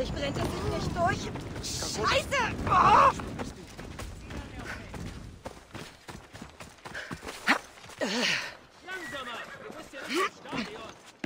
Hoffentlich brennt es sich nicht durch. Scheiße! Oh! Langsamer! Du bist ja nicht im Stadion.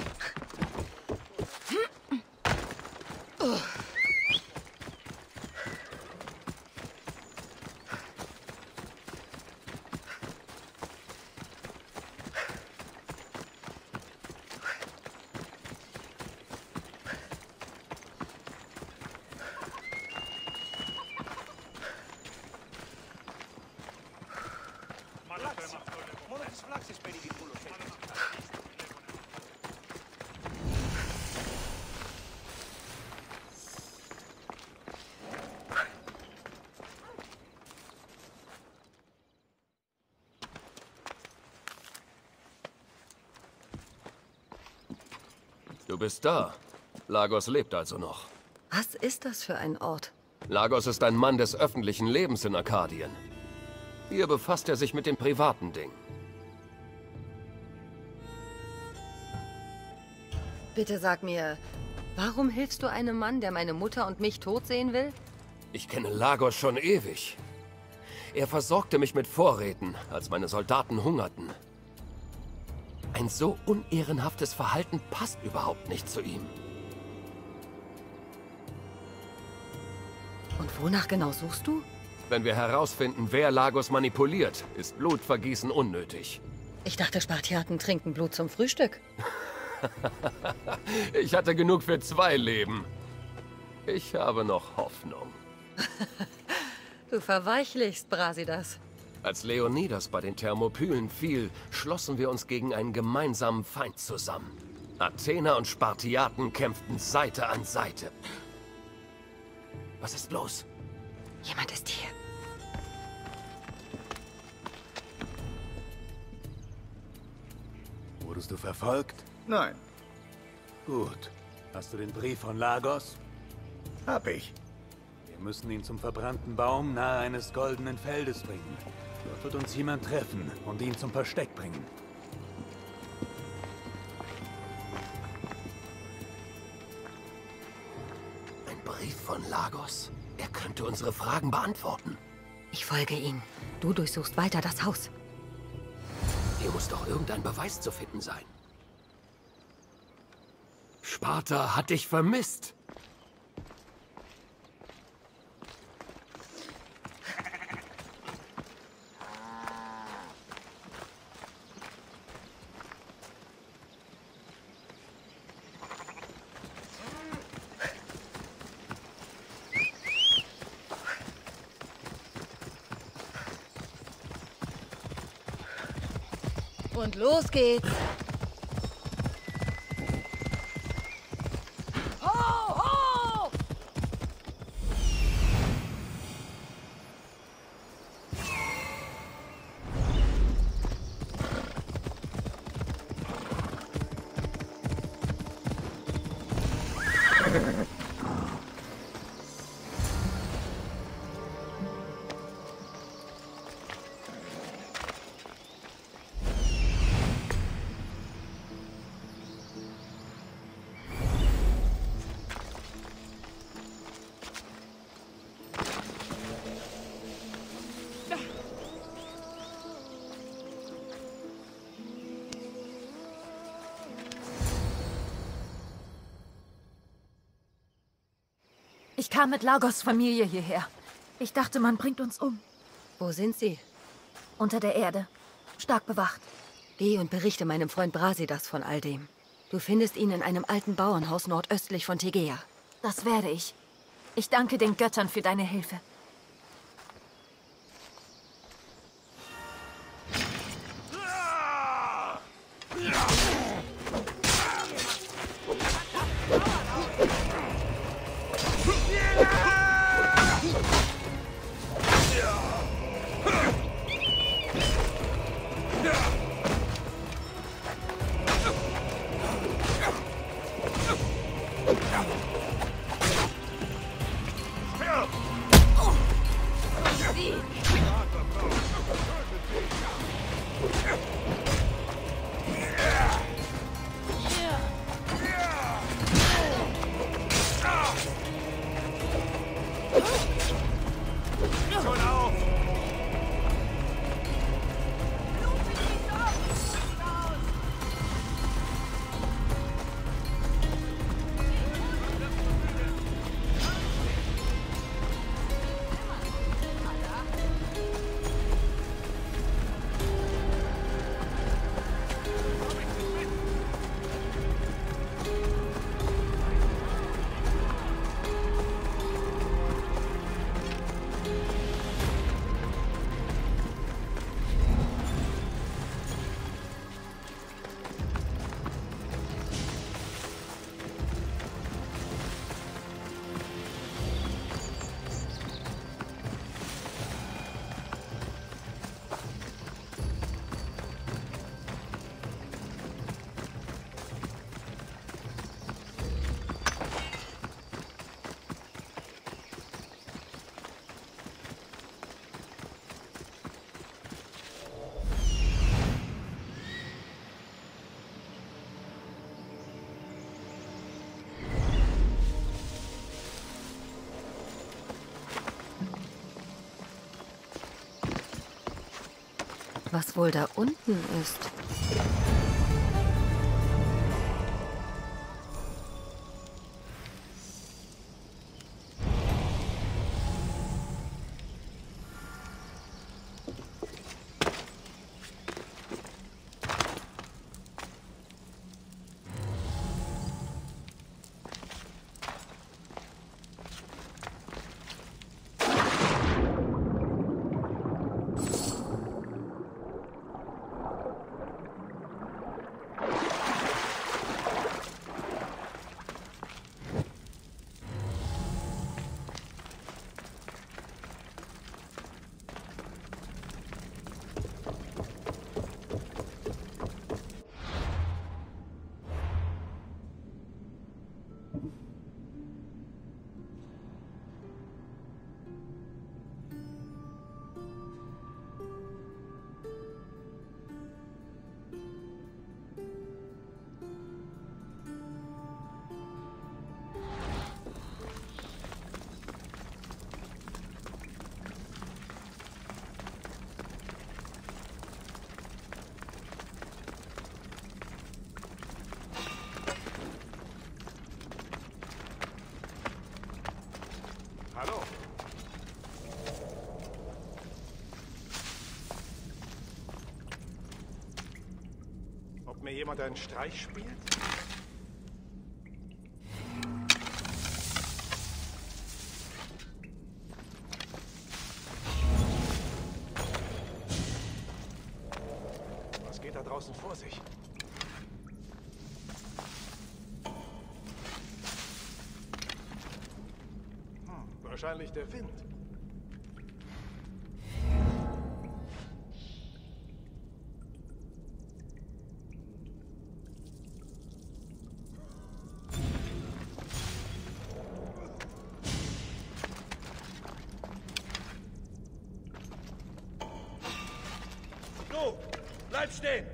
Du bist da. Lagos lebt also noch. Was ist das für ein Ort? Lagos ist ein Mann des öffentlichen Lebens in Arkadien. Hier befasst er sich mit den privaten Dingen. Bitte sag mir, warum hilfst du einem Mann, der meine Mutter und mich tot sehen will? Ich kenne Lagos schon ewig. Er versorgte mich mit Vorräten, als meine Soldaten hungerten. Ein so unehrenhaftes Verhalten passt überhaupt nicht zu ihm. Und wonach genau suchst du? Wenn wir herausfinden, wer Lagos manipuliert, ist Blutvergießen unnötig. Ich dachte, Spartiaten trinken Blut zum Frühstück. Ich hatte genug für 2 Leben. Ich habe noch Hoffnung. Du verweichlichst, Brasidas. Als Leonidas bei den Thermopylen fiel, schlossen wir uns gegen einen gemeinsamen Feind zusammen. Athener und Spartiaten kämpften Seite an Seite. Was ist los? Jemand ist hier. Wurdest du verfolgt? Nein, Gut. Hast du den Brief von Lagos? hab ich. Wir müssen ihn zum verbrannten Baum nahe eines goldenen Feldes bringen. Dort wird uns jemand treffen und ihn zum Versteck bringen. Ein Brief von Lagos? Er könnte unsere Fragen beantworten. Ich folge ihnen. Du durchsuchst weiter das Haus. Hier muss doch irgendein Beweis zu finden sein. Sparta hat dich vermisst. Und los geht's. Ho, ho! Ich kam mit Lagos Familie hierher. Ich dachte, man bringt uns um. Wo sind sie? Unter der Erde. Stark bewacht. Geh und berichte meinem Freund Brasidas von all dem. Du findest ihn in einem alten Bauernhaus nordöstlich von Tegea. Das werde ich. Ich danke den Göttern für deine Hilfe. Was wohl da unten ist? Hallo. Ob mir jemand einen Streich spielt? Was geht da draußen vor sich? Wahrscheinlich der Wind. Du, bleib stehen!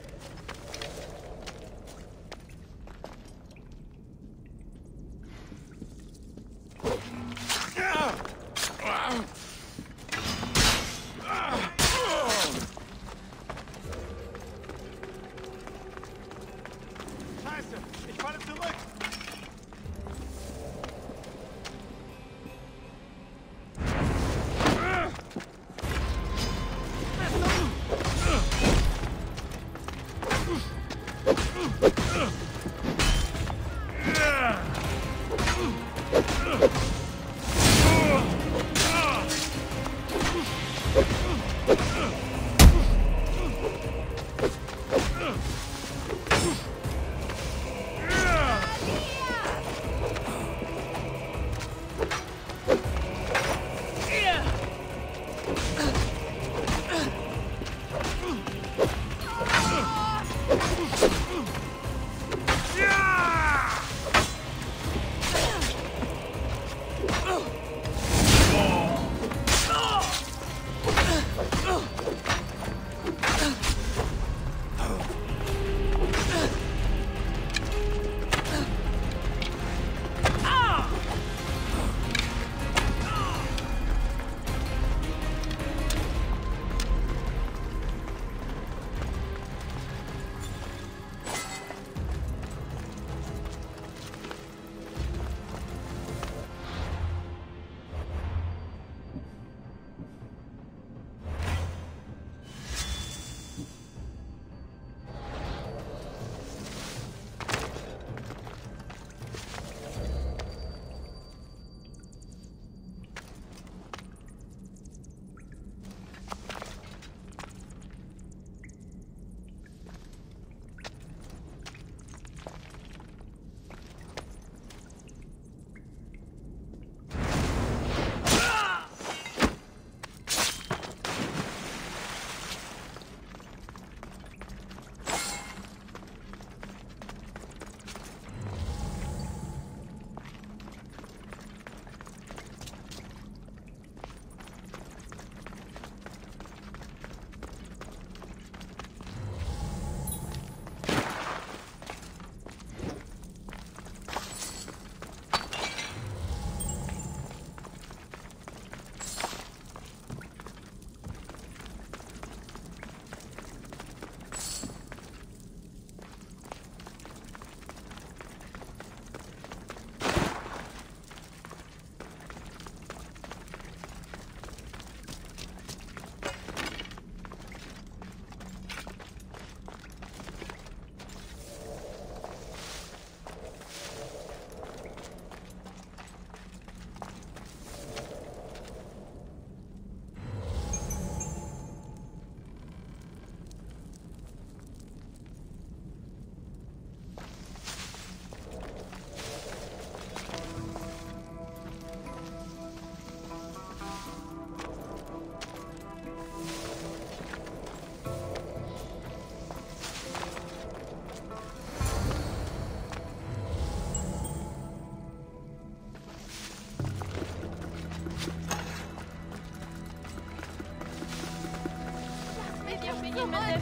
Scheiße, ich falle zurück.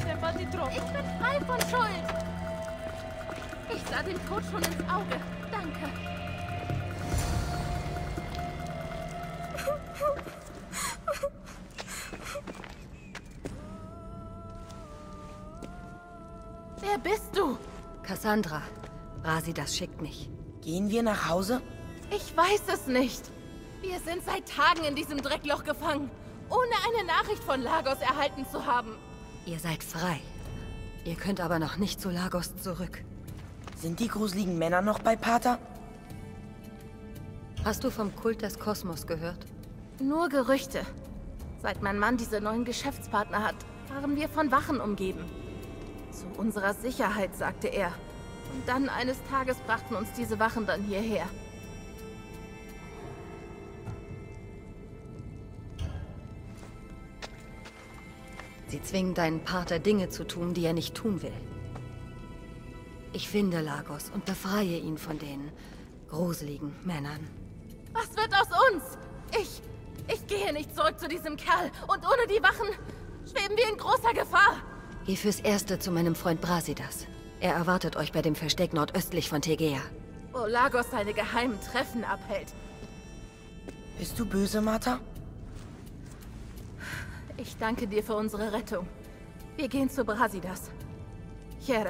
Ich bin frei von Schuld. Ich sah den Tod schon ins Auge. Danke. Wer bist du? Cassandra. Brasidas schickt mich. Gehen wir nach Hause? Ich weiß es nicht. Wir sind seit Tagen in diesem Dreckloch gefangen, ohne eine Nachricht von Lagos erhalten zu haben. Ihr seid frei. Ihr könnt aber noch nicht zu Lagos zurück. Sind die gruseligen Männer noch bei Pater? Hast du vom Kult des Kosmos gehört? Nur Gerüchte. Seit mein Mann diese neuen Geschäftspartner hat, waren wir von Wachen umgeben. Zu unserer Sicherheit, sagte er. Und dann eines Tages brachten uns diese Wachen dann hierher. Sie zwingen deinen Pater, Dinge zu tun, die er nicht tun will. Ich finde Lagos und befreie ihn von den gruseligen Männern. Was wird aus uns? Ich gehe nicht zurück zu diesem Kerl. Und ohne die Wachen schweben wir in großer Gefahr. Geh fürs Erste zu meinem Freund Brasidas. Er erwartet euch bei dem Versteck nordöstlich von Tegea. Wo Lagos seine geheimen Treffen abhält. Bist du böse, Martha? Ich danke dir für unsere Rettung. Wir gehen zu Brasidas. Here.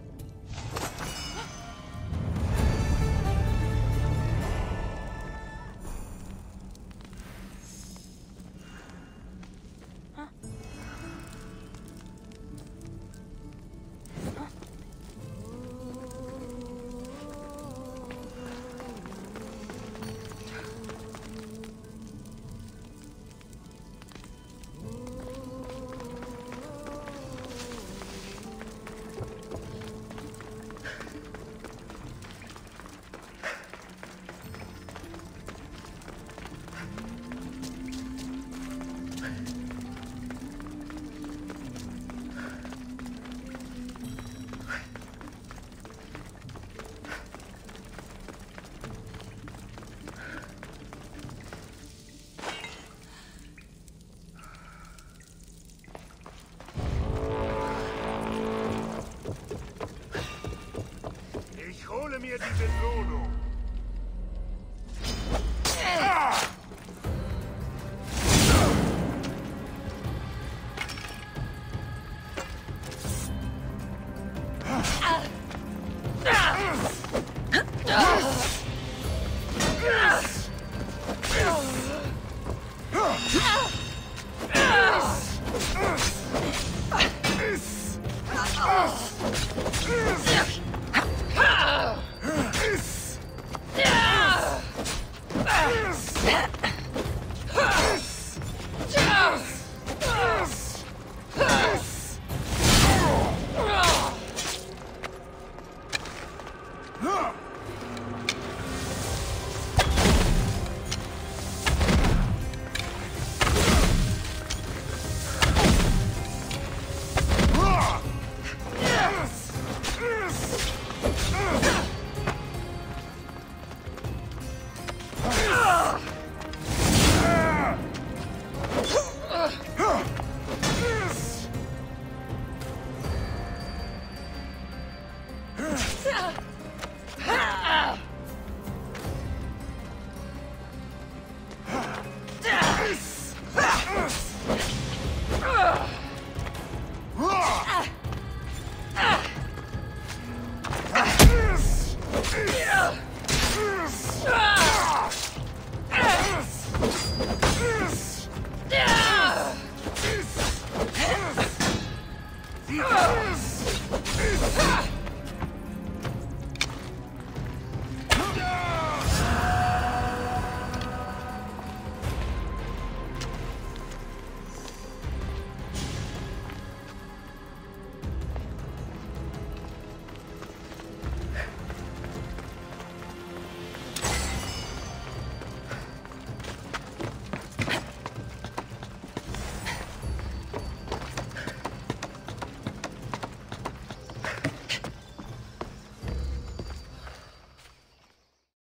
Ich hole mir die Belohnung. Ja!